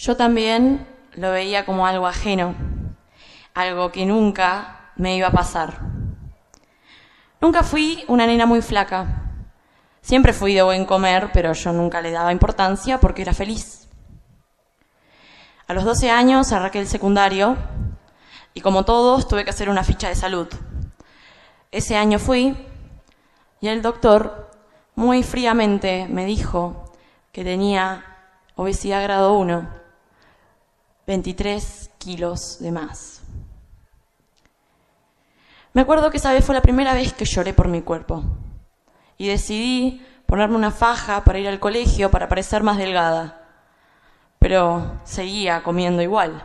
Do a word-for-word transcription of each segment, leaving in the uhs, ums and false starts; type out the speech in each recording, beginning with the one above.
Yo también lo veía como algo ajeno, algo que nunca me iba a pasar. Nunca fui una nena muy flaca. Siempre fui de buen comer, pero yo nunca le daba importancia porque era feliz. A los doce años arranqué el secundario y, como todos, tuve que hacer una ficha de salud. Ese año fui y el doctor muy fríamente me dijo que tenía obesidad grado uno, veintitrés kilos de más. Me acuerdo que esa vez fue la primera vez que lloré por mi cuerpo y decidí ponerme una faja para ir al colegio para parecer más delgada, pero seguía comiendo igual.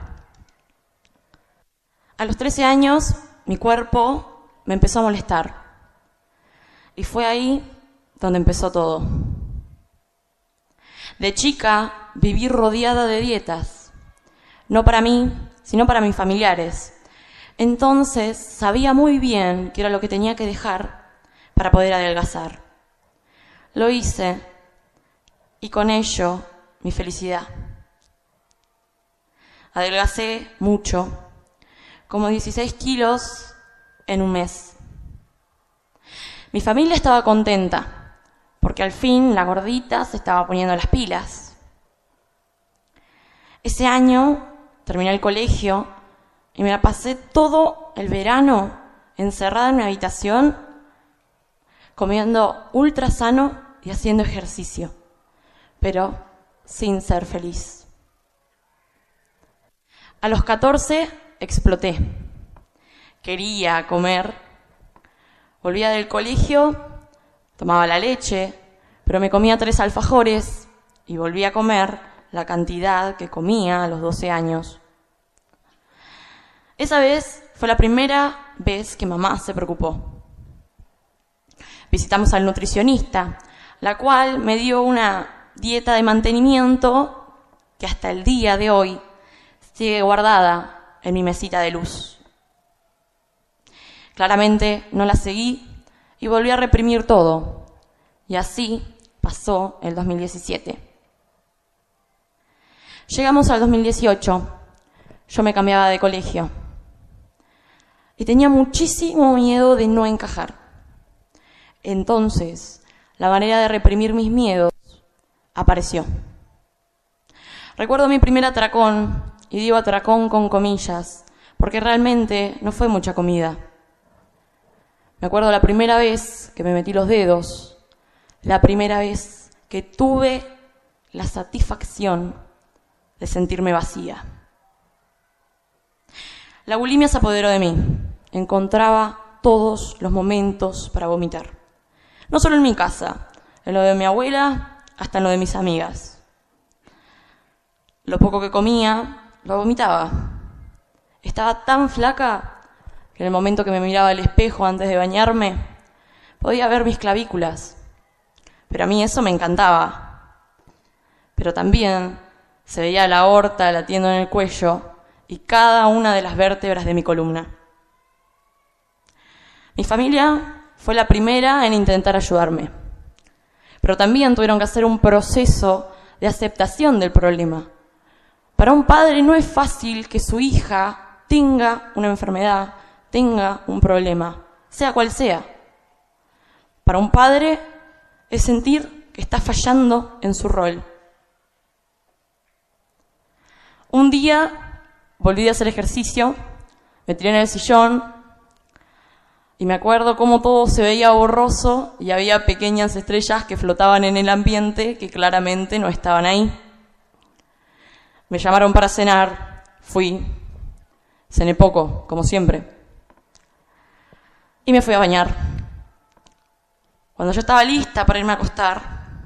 A los trece años mi cuerpo me empezó a molestar y fue ahí donde empezó todo. De chica viví rodeada de dietas, no para mí, sino para mis familiares. Entonces sabía muy bien qué era lo que tenía que dejar para poder adelgazar. Lo hice y con ello mi felicidad. Adelgacé mucho, como dieciséis kilos en un mes. Mi familia estaba contenta, porque al fin la gordita se estaba poniendo las pilas. Ese año terminé el colegio y me la pasé todo el verano encerrada en mi habitación, comiendo ultra sano y haciendo ejercicio, pero sin ser feliz. A los catorce exploté. Quería comer. Volvía del colegio, tomaba la leche, pero me comía tres alfajores y volvía a comer la cantidad que comía a los doce años. Esa vez fue la primera vez que mamá se preocupó. Visitamos al nutricionista, la cual me dio una dieta de mantenimiento que hasta el día de hoy sigue guardada en mi mesita de luz. Claramente no la seguí y volví a reprimir todo. Y así pasó el dos mil diecisiete. Llegamos al dos mil dieciocho. Yo me cambiaba de colegio y tenía muchísimo miedo de no encajar. Entonces, la manera de reprimir mis miedos apareció. Recuerdo mi primer atracón, y digo atracón con comillas, porque realmente no fue mucha comida. Me acuerdo la primera vez que me metí los dedos, la primera vez que tuve la satisfacción de sentirme vacía. La bulimia se apoderó de mí. Encontraba todos los momentos para vomitar. No solo en mi casa, en lo de mi abuela, hasta en lo de mis amigas. Lo poco que comía, lo vomitaba. Estaba tan flaca que en el momento que me miraba al espejo antes de bañarme, podía ver mis clavículas. Pero a mí eso me encantaba. Pero también se veía la aorta latiendo en el cuello y cada una de las vértebras de mi columna. Mi familia fue la primera en intentar ayudarme, pero también tuvieron que hacer un proceso de aceptación del problema. Para un padre no es fácil que su hija tenga una enfermedad, tenga un problema, sea cual sea. Para un padre es sentir que está fallando en su rol. Un día volví a hacer ejercicio, me tiré en el sillón y me acuerdo cómo todo se veía borroso y había pequeñas estrellas que flotaban en el ambiente que claramente no estaban ahí. Me llamaron para cenar, fui, cené poco, como siempre, y me fui a bañar. Cuando yo estaba lista para irme a acostar,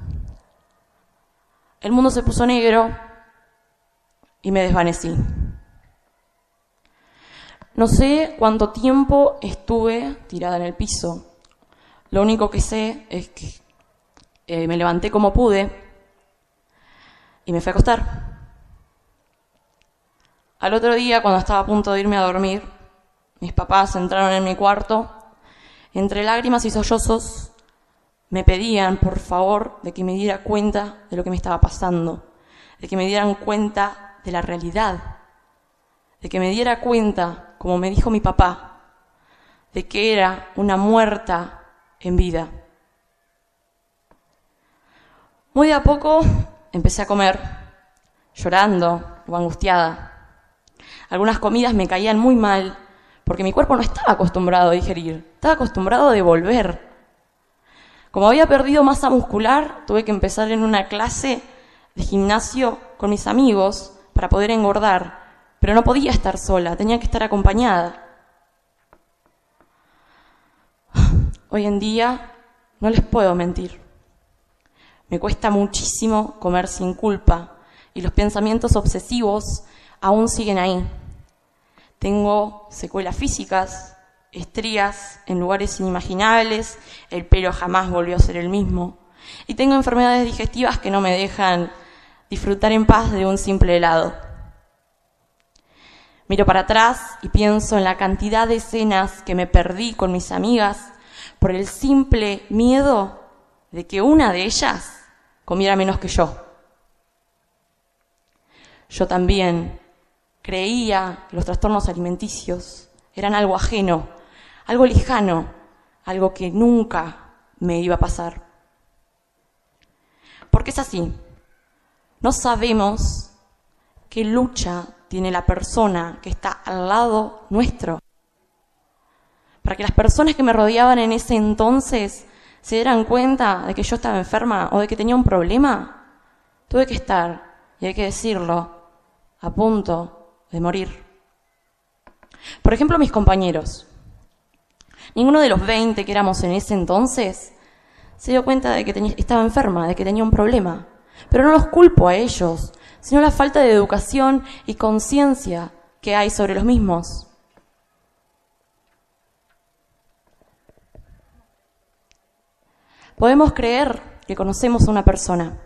el mundo se puso negro y me desvanecí. No sé cuánto tiempo estuve tirada en el piso. Lo único que sé es que eh, me levanté como pude y me fui a acostar. Al otro día, cuando estaba a punto de irme a dormir, mis papás entraron en mi cuarto. Entre lágrimas y sollozos me pedían, por favor, de que me diera cuenta de lo que me estaba pasando, de que me dieran cuenta de la realidad, de que me diera cuenta, como me dijo mi papá, de que era una muerta en vida. Muy de a poco empecé a comer, llorando o angustiada. Algunas comidas me caían muy mal, porque mi cuerpo no estaba acostumbrado a digerir, estaba acostumbrado a devolver. Como había perdido masa muscular, tuve que empezar en una clase de gimnasio con mis amigos para poder engordar, pero no podía estar sola, tenía que estar acompañada. Hoy en día no les puedo mentir. Me cuesta muchísimo comer sin culpa y los pensamientos obsesivos aún siguen ahí. Tengo secuelas físicas, estrías en lugares inimaginables, el pelo jamás volvió a ser el mismo. Y tengo enfermedades digestivas que no me dejan disfrutar en paz de un simple helado. Miro para atrás y pienso en la cantidad de escenas que me perdí con mis amigas por el simple miedo de que una de ellas comiera menos que yo. Yo también creía que los trastornos alimenticios eran algo ajeno, algo lejano, algo que nunca me iba a pasar. Porque es así. No sabemos qué lucha tiene la persona que está al lado nuestro. Para que las personas que me rodeaban en ese entonces se dieran cuenta de que yo estaba enferma o de que tenía un problema, tuve que estar, y hay que decirlo, a punto de morir. Por ejemplo, mis compañeros. Ninguno de los veinte que éramos en ese entonces se dio cuenta de que tenía, estaba enferma, de que tenía un problema. Pero no los culpo a ellos, sino la falta de educación y conciencia que hay sobre los mismos. Podemos creer que conocemos a una persona,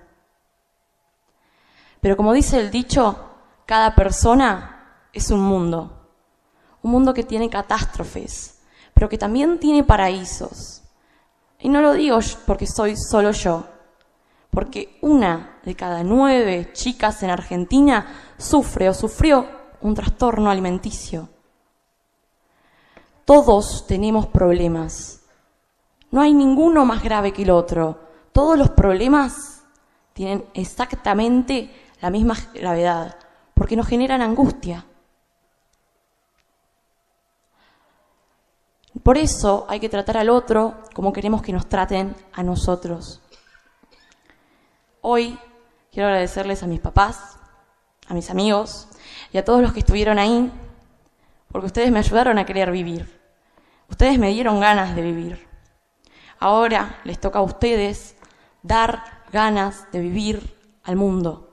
pero como dice el dicho, cada persona es un mundo, un mundo que tiene catástrofes, pero que también tiene paraísos. Y no lo digo porque soy solo yo, porque una de cada nueve chicas en Argentina sufre o sufrió un trastorno alimenticio. Todos tenemos problemas. No hay ninguno más grave que el otro. Todos los problemas tienen exactamente la misma gravedad, porque nos generan angustia. Por eso hay que tratar al otro como queremos que nos traten a nosotros. Hoy quiero agradecerles a mis papás, a mis amigos y a todos los que estuvieron ahí, porque ustedes me ayudaron a querer vivir. Ustedes me dieron ganas de vivir. Ahora les toca a ustedes dar ganas de vivir al mundo.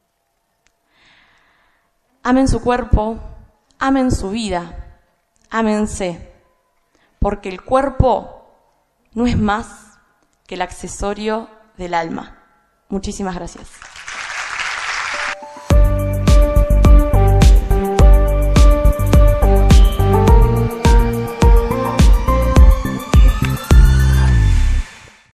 Amen su cuerpo, amen su vida, ámense, porque el cuerpo no es más que el accesorio del alma. Muchísimas gracias.